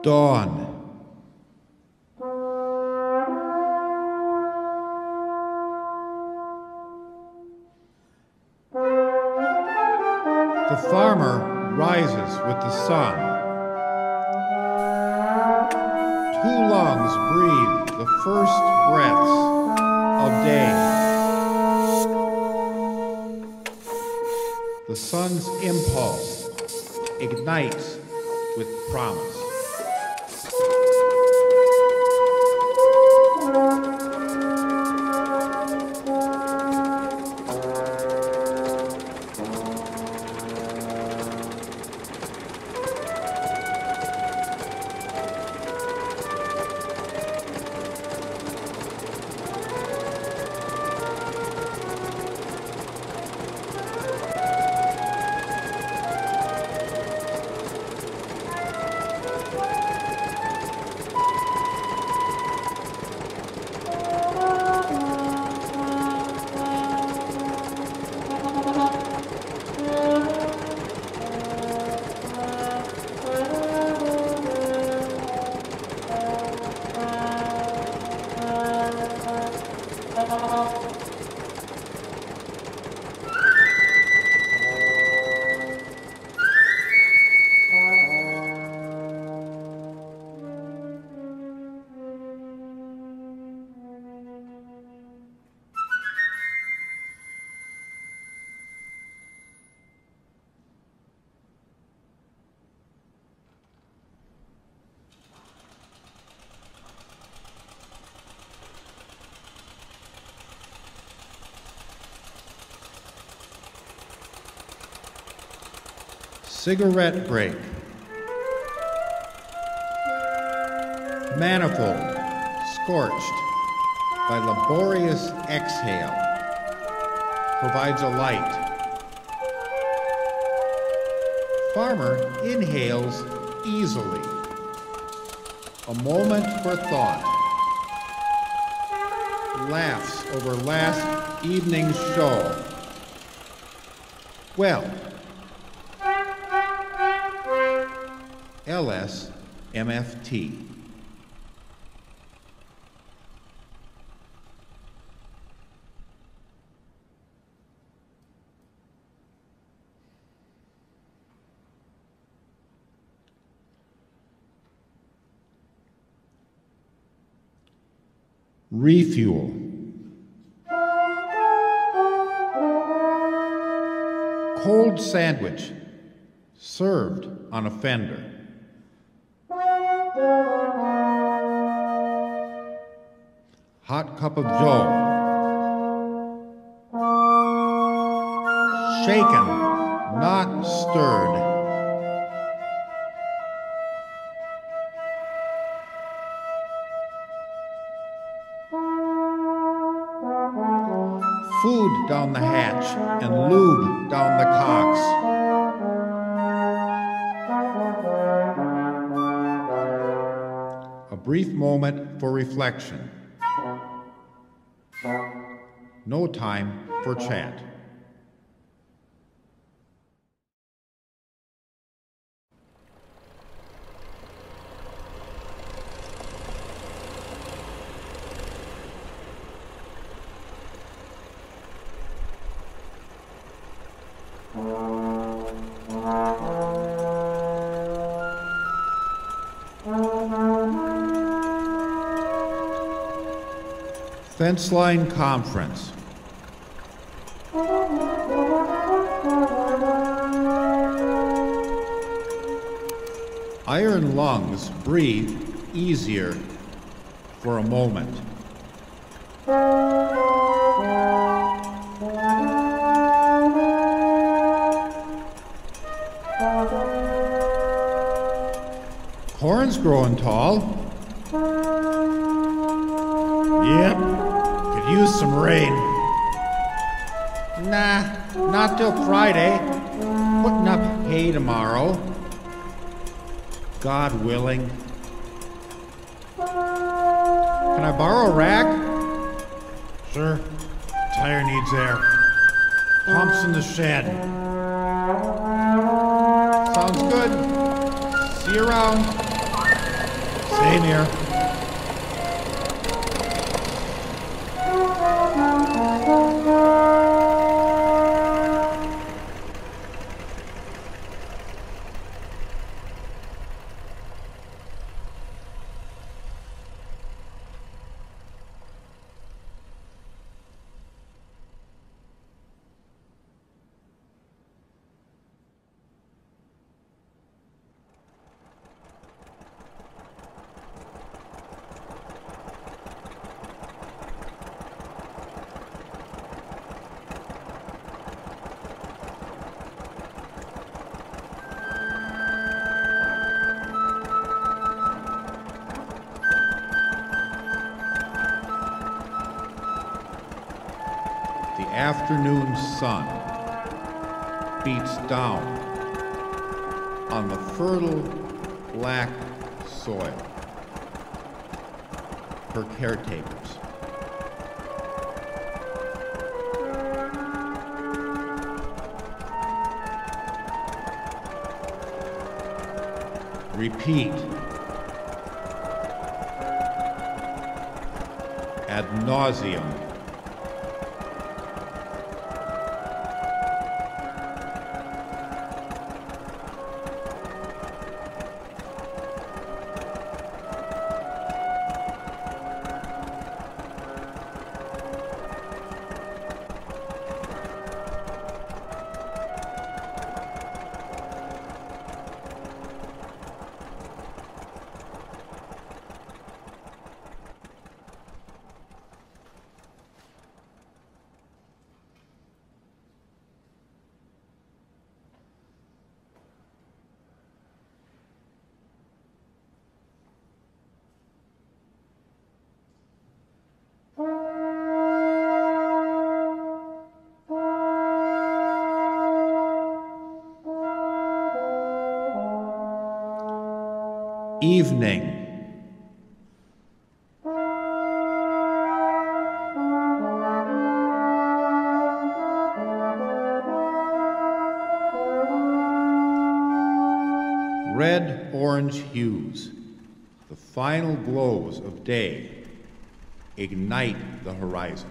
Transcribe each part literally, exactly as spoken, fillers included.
Dawn. The farmer rises with the sun. Two lungs breathe the first breaths of day. The sun's impulse ignites with promise. Cigarette break. Manifold, scorched by laborious exhale, provides a light. Farmer inhales easily. A moment for thought. Laughs over last evening's show. Well, L S M F T. Refuel. Cold sandwich served on a fender. Hot cup of joe. Shaken, not stirred. Food down the hatch and lube down the cocks. A brief moment for reflection. No time for chat. Fence line conference. Iron lungs breathe easier for a moment. Corn's growing tall. Yep, could use some rain. Nah, not till Friday. Putting up hay tomorrow. God willing. Can I borrow a rack? Sure. Tire needs air. Pumps in the shed. Sounds good. See you around. Stay near. The afternoon sun beats down on the fertile black soil. Her caretakers. Repeat ad nauseum. Evening. Red-orange hues, the final glows of day, ignite the horizon.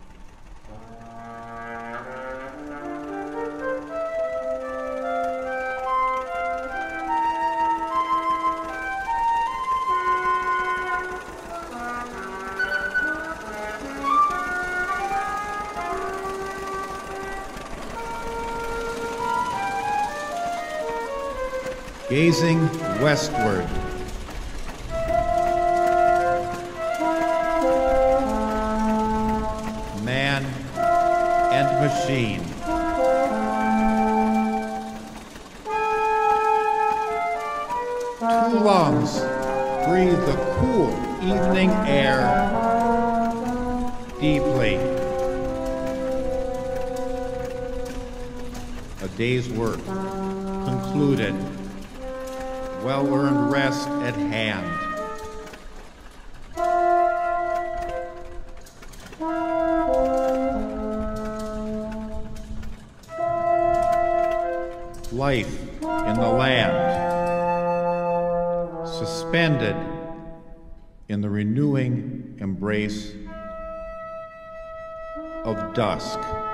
Gazing westward, man and machine. Two lungs breathe the cool evening air deeply. A day's work concluded. Well-earned rest at hand. Life in the land, suspended in the renewing embrace of dusk.